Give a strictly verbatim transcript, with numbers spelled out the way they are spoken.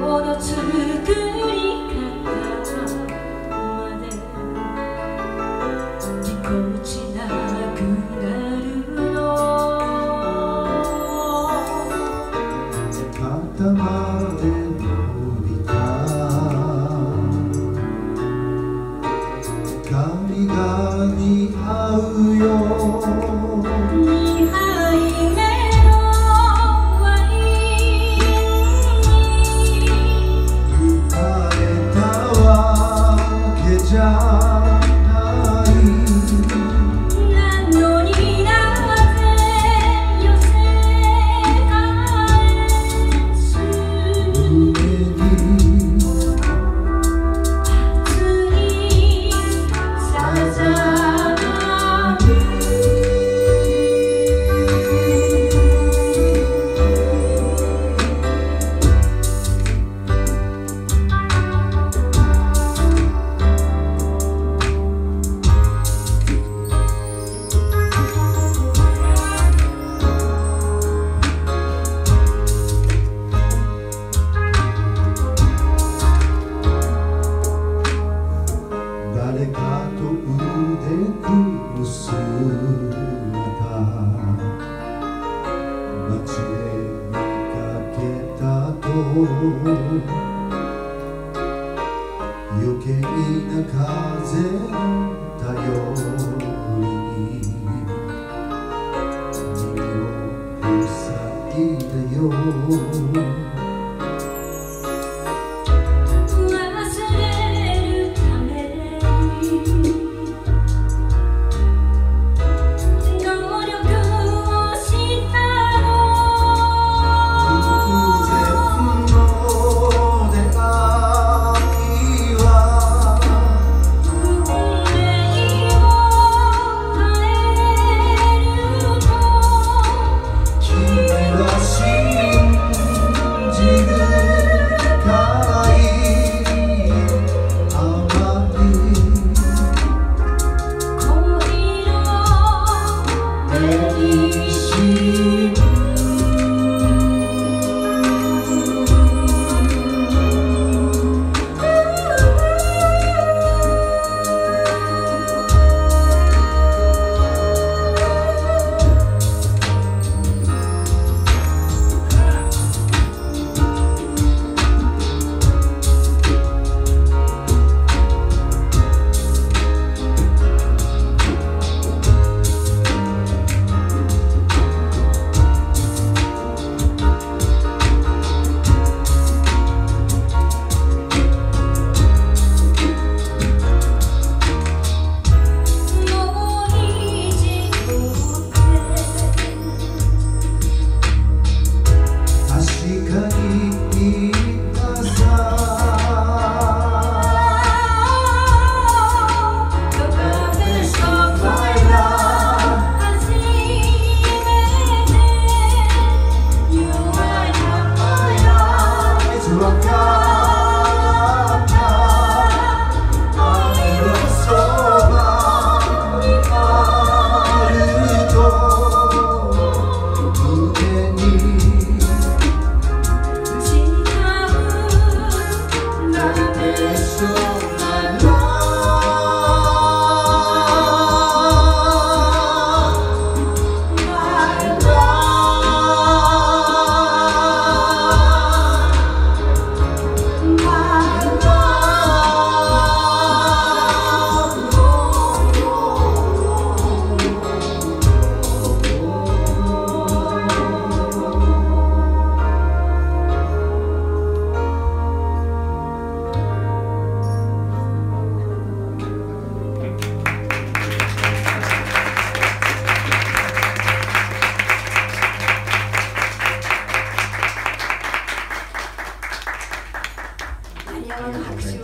この作り方までぎこちなくなるの肩まで伸びた髪が似合うよにはいめのワイン浮かれたわけじゃないなのになぜ寄せ返す胸に熱いさざ波誰かと腕組む姿街で見かけたと余計な風頼りに耳を塞いでよ忘れるために努力をした偶然の出会いは運命を変えると君は信じるかい甘い恋の練習山の拍手